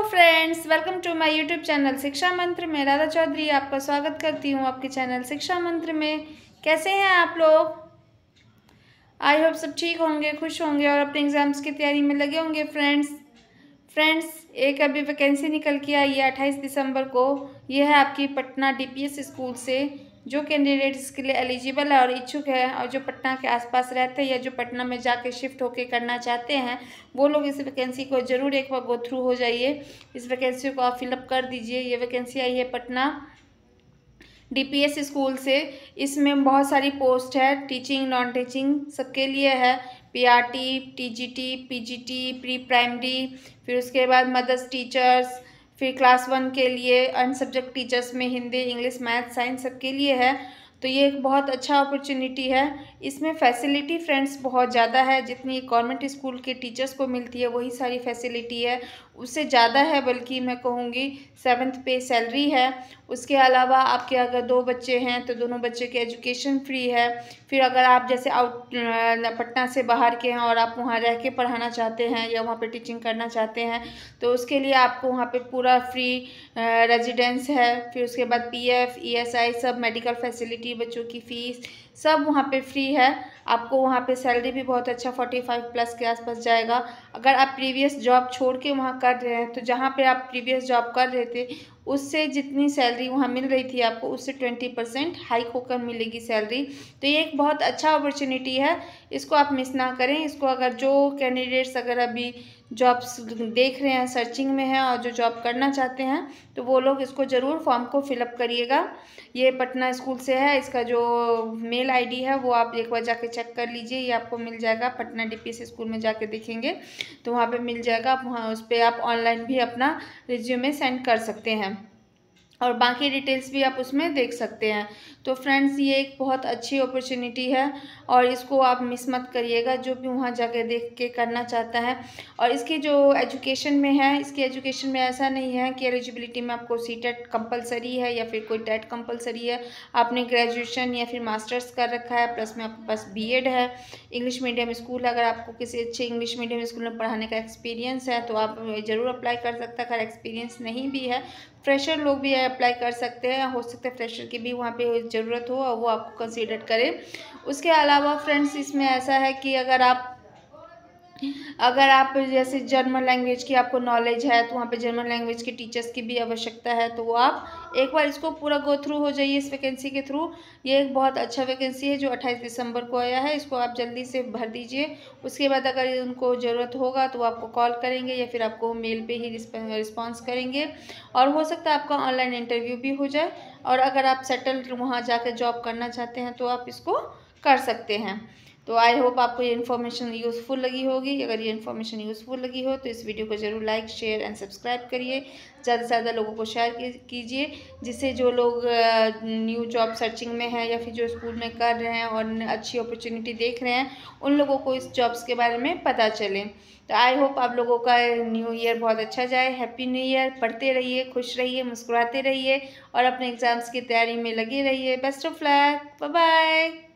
Friends, welcome to my YouTube channel Shiksha Mantra में। राधा चौधरी आपका स्वागत करती हूँ आपके चैनल शिक्षा मंत्र में। कैसे हैं आप लोग? आई होप सब ठीक होंगे, खुश होंगे और अपने एग्जाम्स की तैयारी में लगे होंगे। फ्रेंड्स एक अभी वैकेंसी निकल के आई है 28 दिसंबर को। यह है आपकी पटना डीपीएस स्कूल से। जो कैंडिडेट इसके लिए एलिजिबल है और इच्छुक है और जो पटना के आसपास रहते हैं या जो पटना में जाके शिफ्ट होके करना चाहते हैं, वो लोग इस वैकेंसी को ज़रूर एक बार गो थ्रू हो जाइए। इस वैकेंसी को आप फिलअप कर दीजिए। ये वैकेंसी आई है पटना डीपीएस स्कूल से। इसमें बहुत सारी पोस्ट है, टीचिंग नॉन टीचिंग सबके लिए है। PRT, TGT, PGT, pre primary, फिर उसके बाद मदर्स टीचर्स, फिर क्लास 1 के लिए अन्य सब्जेक्ट टीचर्स में हिंदी, इंग्लिश, मैथ, साइंस सबके लिए है। तो ये एक बहुत अच्छा अपॉर्चुनिटी है। इसमें फैसिलिटी फ्रेंड्स बहुत ज़्यादा है। जितनी गवर्नमेंट स्कूल के टीचर्स को मिलती है वही सारी फैसिलिटी है, उससे ज़्यादा है। बल्कि मैं कहूँगी 7th पे सैलरी है। उसके अलावा आपके अगर 2 बच्चे हैं तो दोनों बच्चे के एजुकेशन फ्री है। फिर अगर आप जैसे पटना से बाहर के हैं और आप वहाँ रह के पढ़ाना चाहते हैं या वहाँ पे टीचिंग करना चाहते हैं तो उसके लिए आपको वहाँ पे पूरा फ्री रेजिडेंस है। फिर उसके बाद पीएफ, ईएसआई सब मेडिकल फैसिलिटी, बच्चों की फ़ीस सब वहाँ पे फ्री है। आपको वहाँ पे सैलरी भी बहुत अच्छा 45 प्लस के आसपास जाएगा। अगर आप प्रीवियस जॉब छोड़ के वहाँ कर रहे हैं तो जहाँ पे आप प्रीवियस जॉब कर रहे थे उससे जितनी सैलरी वहाँ मिल रही थी आपको उससे 20% हाइक होकर मिलेगी सैलरी। तो ये एक बहुत अच्छा अपॉर्चुनिटी है, इसको आप मिस ना करें। इसको अगर जो कैंडिडेट्स अगर अभी जॉब्स देख रहे हैं, सर्चिंग में हैं और जो जॉब करना चाहते हैं तो वो लोग इसको ज़रूर फॉर्म को फिलअप करिएगा। ये पटना स्कूल से है। इसका जो मेल आईडी है वो आप एक बार जाके चेक कर लीजिए, ये आपको मिल जाएगा। पटना डीपीएस स्कूल में जाके देखेंगे तो वहाँ पे मिल जाएगा। आप वहाँ उस पर आप ऑनलाइन भी अपना रिज्यूमे सेंड कर सकते हैं और बाकी डिटेल्स भी आप उसमें देख सकते हैं। तो फ्रेंड्स ये एक बहुत अच्छी अपॉर्चुनिटी है और इसको आप मिस मत करिएगा, जो भी वहाँ जाके देख के करना चाहता है। और इसकी जो एजुकेशन में है, इसकी एजुकेशन में ऐसा नहीं है कि एलिजिबिलिटी में आपको सीटेट कंपलसरी है या फिर कोई टेट कंपलसरी है। आपने ग्रेजुएशन या फिर मास्टर्स कर रखा है, प्लस में आपके पास बीएड है। इंग्लिश मीडियम स्कूल, अगर आपको किसी अच्छे इंग्लिश मीडियम स्कूल में पढ़ाने का एक्सपीरियंस है तो आप ज़रूर अप्लाई कर सकते हैं। अगर एक्सपीरियंस नहीं भी है, फ्रेशर लोग भी अप्लाई कर सकते हैं। हो सकता है फ्रेशर की भी वहाँ पे ज़रूरत हो और वो आपको कंसीडर करें। उसके अलावा फ्रेंड्स इसमें ऐसा है कि अगर आप जैसे जर्मन लैंग्वेज की आपको नॉलेज है तो वहाँ पे जर्मन लैंग्वेज के टीचर्स की भी आवश्यकता है। तो वो आप एक बार इसको पूरा गो थ्रू हो जाइए इस वैकेंसी के थ्रू। ये एक बहुत अच्छा वैकेंसी है जो 28 दिसंबर को आया है। इसको आप जल्दी से भर दीजिए। उसके बाद अगर उनको ज़रूरत होगा तो वो आपको कॉल करेंगे या फिर आपको मेल पे ही रिस्पॉन्स करेंगे और हो सकता है आपका ऑनलाइन इंटरव्यू भी हो जाए। और अगर आप सेटल वहाँ जाकर जॉब करना चाहते हैं तो आप इसको कर सकते हैं। तो आई होप आपको ये इन्फॉर्मेशन यूज़फुल लगी होगी। अगर ये इन्फॉर्मेशन यूज़फुल लगी हो तो इस वीडियो को ज़रूर लाइक, शेयर एंड सब्सक्राइब करिए। ज़्यादा से ज़्यादा लोगों को शेयर कीजिए, जिससे जो लोग न्यू जॉब सर्चिंग में हैं या फिर जो स्कूल में कर रहे हैं और अच्छी अपॉर्चुनिटी देख रहे हैं उन लोगों को इस जॉब्स के बारे में पता चले। तो आई होप आप लोगों का न्यू ईयर बहुत अच्छा जाए। Happy new year. पढ़ते रहिए, खुश रहिए, मुस्कुराते रहिए और अपने एग्ज़ाम्स की तैयारी में लगे रहिए। Best of luck. Bye bye.